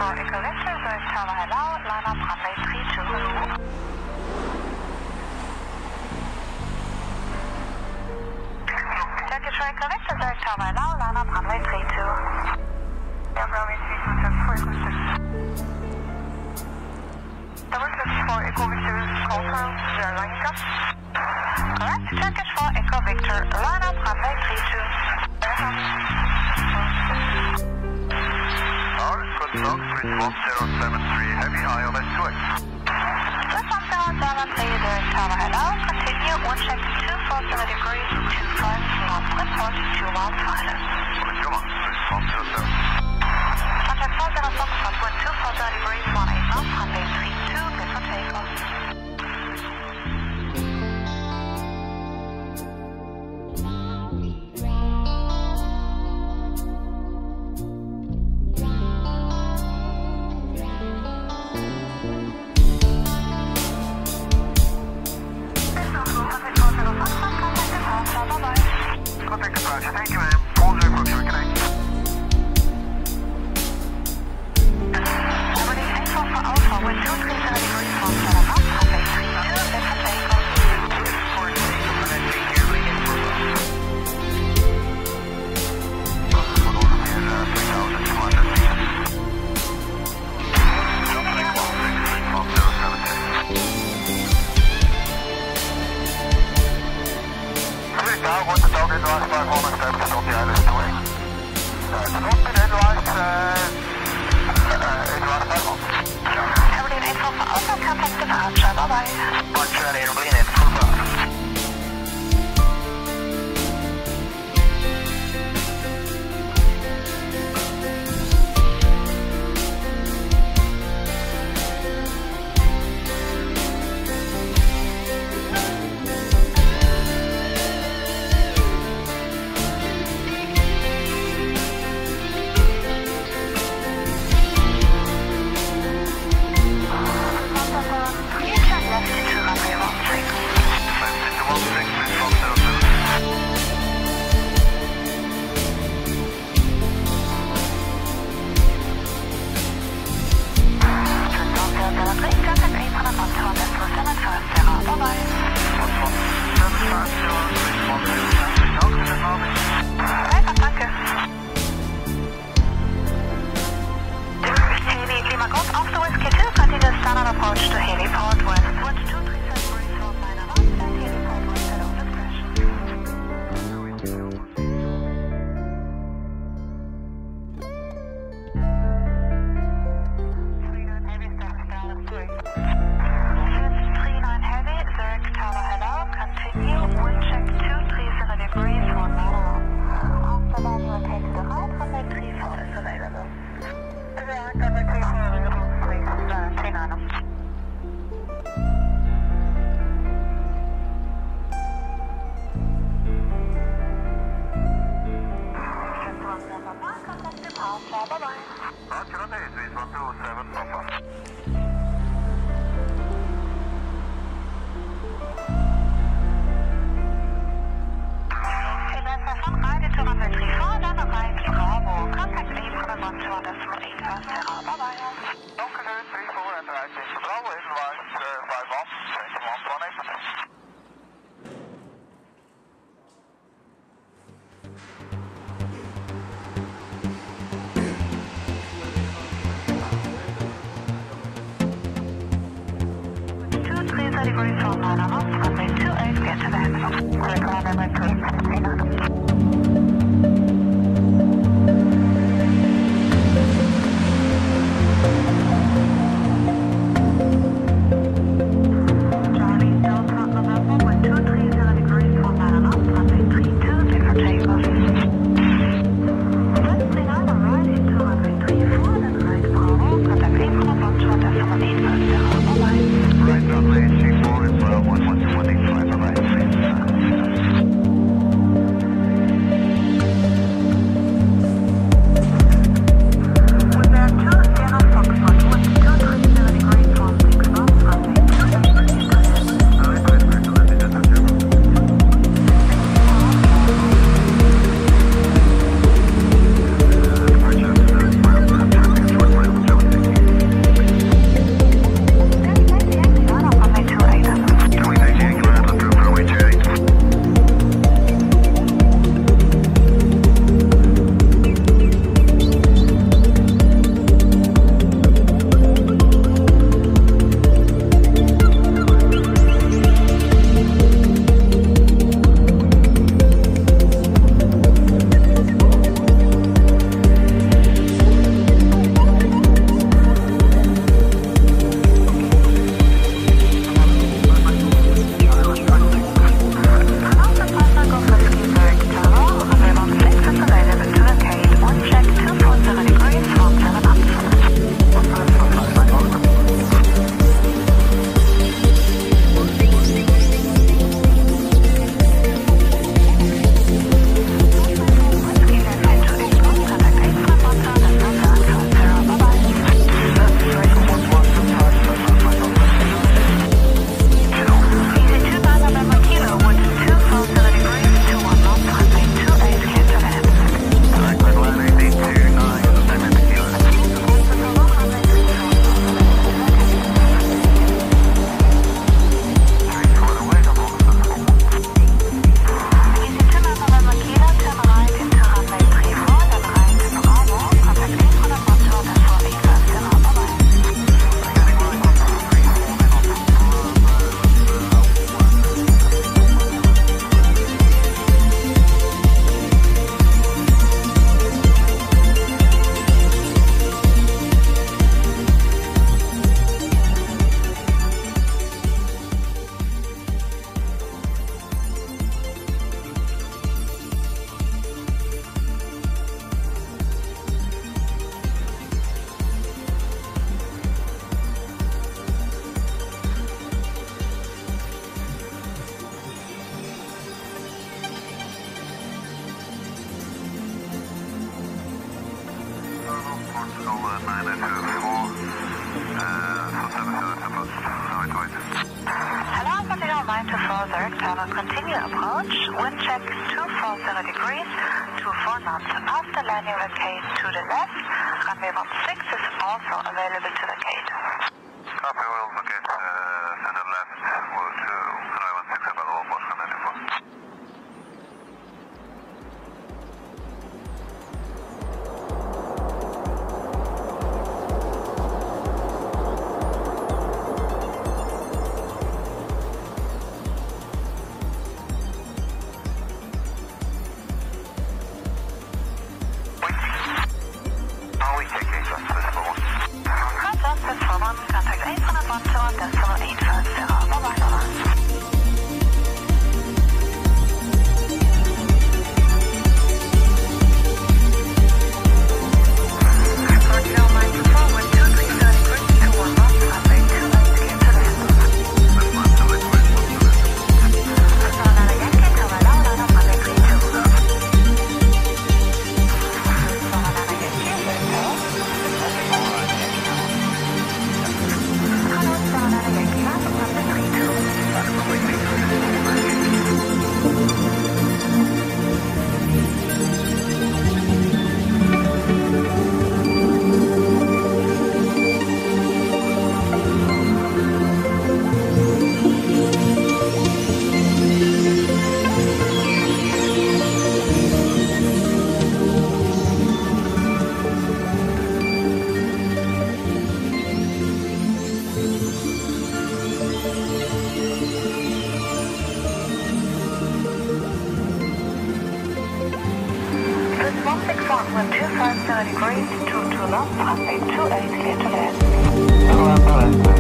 Echo Victor, Zurich Tower, hello, line up runway 32, hello. Turkish for Echo Victor, Zurich Tower, hello, line up runway 32. Yeah, runway 32, check for Echo Victor. Double check for Echo Victor, confirm, we are lining up. Correct, Turkish for Echo Victor, line up runway 32. Log 1073, heavy ILS 2X. 1073, Zurich Tower, hello, continue, one check 240 degrees, 251, report 21 pilot. Come on, 1007. Contact 404, report 240 degrees, 18 knots, runway 32, good for takeoff. Thank you, ma'am. 40 approach, we connect. Everybody, 84 for Alpha, wind 230 degrees, 17 knots, runway 32, good for takeoff. For takeoff, and then take care of the info. For order here, 3,200 feet. Jumping 166, 1072. What's the target last 500 steps on the island doing? It's not been advised, it last 5 months. Everybody, 84 for Alpha, contact departure, bye-bye. One Charlie, Berlin, in full power. Degrees for 9 knots, runway 28, get to the Hamilton. Regular runway 3, 9 Charlie, Delta, November, wind 230 degrees for 9 knots, runway 32, good for takeoff. Wind 39, right into runway 34, then right Bravo, contact 8 from a bunch of decimal 8 first zero, bye-bye. Right runway 34 is 115, bye-bye. Continue approach, wind check 240 degrees, 24 knots. After landing the gate to the left, runway 16 is also available to the gate. Copy, we'll locate to the left, we'll to runway 16 available for runway 24. Wind 250 degrees, 22 knots, runway 28 clear to land.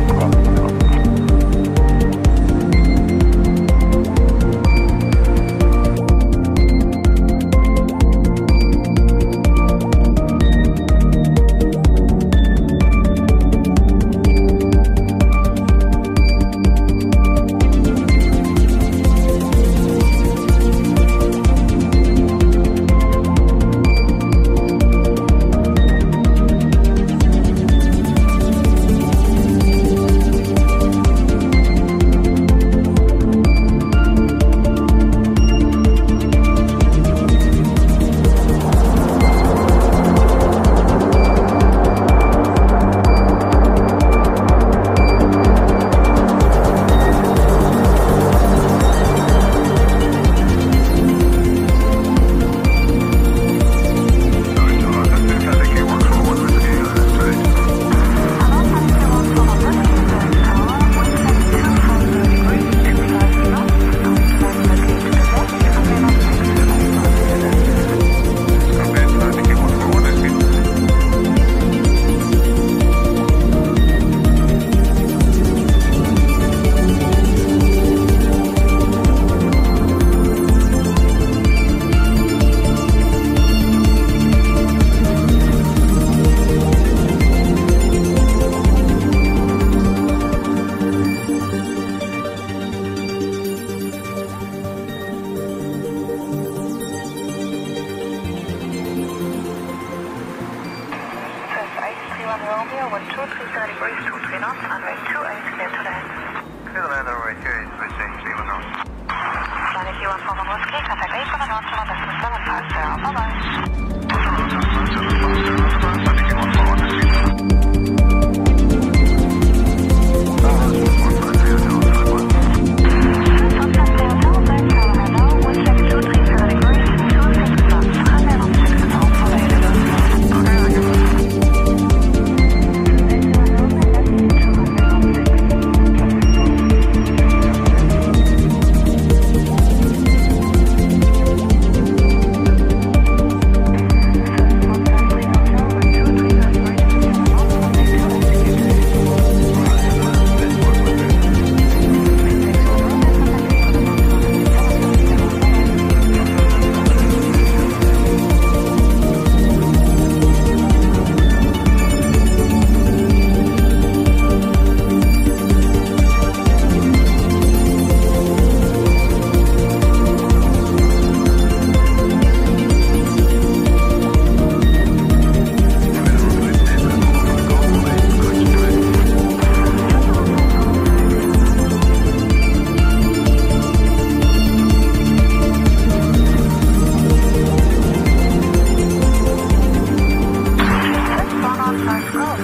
Romeo, wind 230 degrees, 23 knots, runway 28 clear to land. Clear to land, runway 28, switch 31 knots. Flight EQ141 Whiskey, contact 800 knots, distance 750, bye-bye.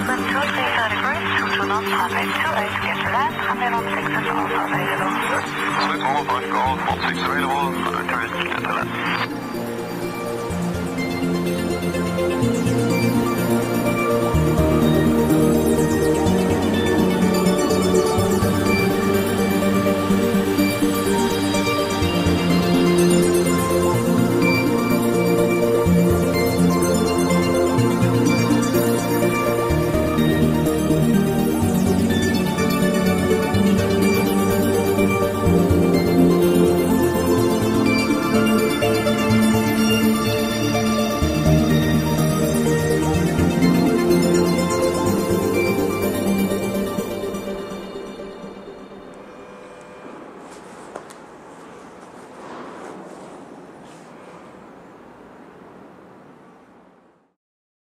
Wind 230 degrees, 22 knots, runway 28, get to land, runway 16 is also available. Sweet, 115 Golf, 16 available, runway 28, get to land.